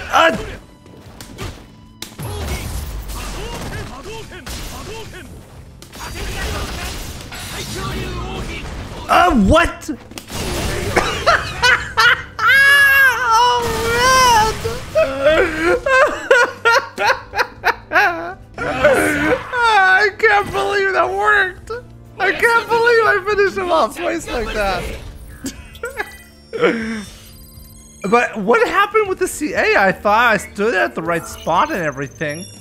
What? Oh, man! I can't believe that worked! I can't believe I finished him off twice like that! But what happened with the CA? I thought I stood at the right spot and everything.